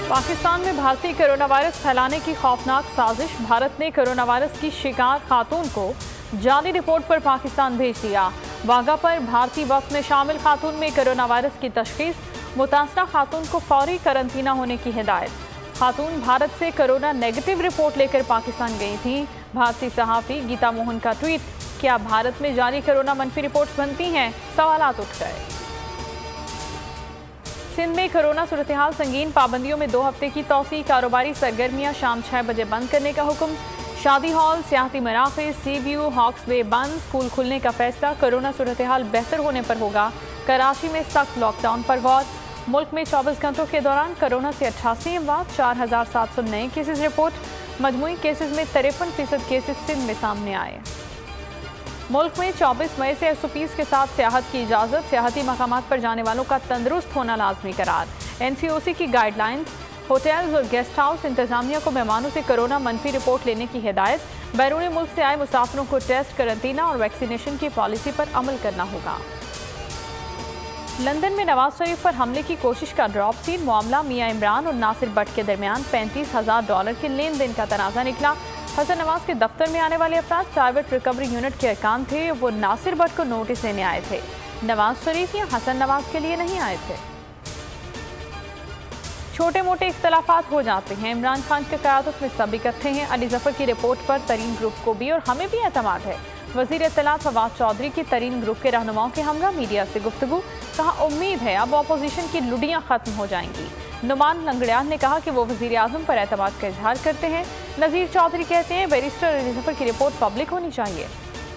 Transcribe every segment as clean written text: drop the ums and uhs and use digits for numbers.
पाकिस्तान में भारतीय corona virus फैलाने की खौफनाक साजिश। भारत ने कोरोना वायरस की शिकार खातून को जाली रिपोर्ट पर पाकिस्तान भेज दिया। वाघा पर भारतीय वफ्द में शामिल खातून में कोरोना वायरस की तशखीस। मुतासरा खातून को फौरी करंतना होने की हिदायत। खातून भारत से कोरोना नेगेटिव रिपोर्ट लेकर पाकिस्तान गई थी। भारतीय सहाफ़ी गीता मोहन का ट्वीट, क्या भारत में जारी कोरोना मनफी रिपोर्ट्स बनती हैं? सवालात उठ गए। सिंध में कोरोना सूरत हाल संगीन। पाबंदियों में 2 हफ्ते की तौसी। कारोबारी सरगर्मियां शाम 6 बजे बंद करने का हुक्म। शादी हॉल, सियाहती मराकज़, सी व्यू, हॉक्स वे बंद। स्कूल खुलने का फैसला। कोरोना सूरत हाल बेहतर होने पर होगा कराची में सख्त लॉकडाउन पर गौर। मुल्क में 24 घंटों के दौरान कोरोना से 88 अमवात, 4700 नए केसेज रिपोर्ट। मजमूई केसेज में 53% केसेज सिंध में सामने आए। मुल्क में 24 मई से SOPs के साथ सियाहत की इजाज़त। सियाहती मकामात पर जाने वालों का तंदुरुस्त होना लाजमी करार। NCOC की गाइडलाइंस। होटल्स और गेस्ट हाउस इंतजामिया को मेहमानों से कोरोना मनफी रिपोर्ट लेने की हिदायत। बैरून मुल्क से आए मुसाफिरों को टेस्ट, करंतना और वैक्सीनेशन की पॉलिसी पर अमल करना होगा। लंदन में नवाज शरीफ पर हमले की कोशिश का ड्रॉप सीन। मामला मियां इमरान और नासिर भट्ट के दरमियान $35,000 के लेन देन का तनाज़ा निकला। हसन नवाज के दफ्तर में आने वाले अफराद प्राइवेट रिकवरी यूनिट के अरकान थे। वो नासिर भट्ट को नोटिस देने आए थे। नवाज शरीफ या हसन नवाज के लिए नहीं आए थे। छोटे मोटे इख्तलाफात हो जाते हैं। इमरान खान की क़यादत में सब इकट्ठे हैं। अली जफर की रिपोर्ट पर तरीन ग्रुप को भी और हमें भी एतमाद है। वज़ीर इत्तलात फवाद चौधरी की तरीन ग्रुप के रहनुमाओं के हमरा मीडिया से गुफ्तगू। कहा, उम्मीद है अब अपोजिशन की लुडियाँ ख़त्म हो जाएंगी। नुमान लंगड़ियान ने कहा कि वो वज़ीर आज़म पर एतमाद का इजहार करते हैं। नज़ीर चौधरी कहते हैं बैरिस्टर अली जफर की रिपोर्ट पब्लिक होनी चाहिए।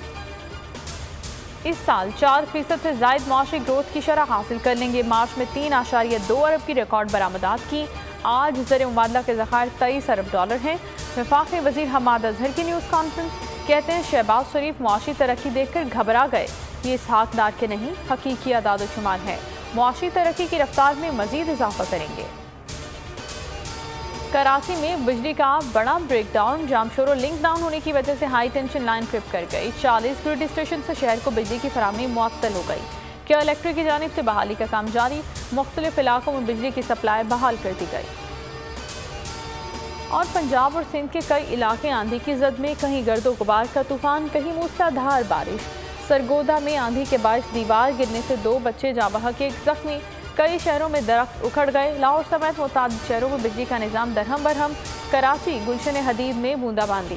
इस साल 4% से ज़ायद माशी ग्रोथ की शरह हासिल कर लेंगे। मार्च में 3.2 अरब की रिकॉर्ड बरामदात की। आज ज़र मुबादला के ज़खायर $23 अरब हैं। वफाकी वज़ीर हमाद अजहर की न्यूज़ कॉन्फ्रेंस। कहते हैं शहबाज शरीफ मुआशी तरक्की देखकर घबरा गए। ये इसहाक डार के नहीं, हकीकी अदाद शुमार है। मुआशी तरक्की की रफ्तार में मजीद इजाफा करेंगे। कराची में बिजली का बड़ा ब्रेकडाउन। जामशोरो लिंक डाउन होने की वजह से हाई टेंशन लाइन ट्रिप कर गई। 40 ग्रिड स्टेशन से शहर को बिजली की फराहमी मुअत्तल हो गई। केयर इलेक्ट्रिक की जानिब से बहाली का काम जारी। मुख्तलिफ इलाकों में बिजली की सप्लाई बहाल कर दी गई। और पंजाब और सिंध के कई इलाके आंधी की जद में। कहीं गर्दो गुबार का तूफान, कहीं मूसलाधार बारिश। सरगोदा में आंधी के बायस दीवार गिरने से 2 बच्चे जाँ बहक, 1 जख्मी। कई शहरों में दरख्त उखड़ गए। लाहौर समेत मुताद शहरों में बिजली का निज़ाम दरहम बरहम। कराची गुलशन हदीद में बूंदाबांदी।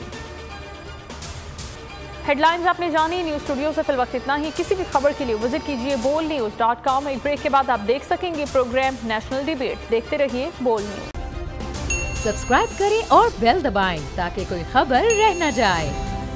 हेडलाइंस आपने जानी। न्यूज़ स्टूडियो से फिल वक्त इतना ही। किसी भी खबर के लिए विजिट कीजिए bolnews.com। एक ब्रेक के बाद आप देख सकेंगे प्रोग्राम नेशनल डिबेट। देखते रहिए बोल न्यूज़। सब्सक्राइब करें और बेल दबाएं ताकि कोई खबर रह न जाए।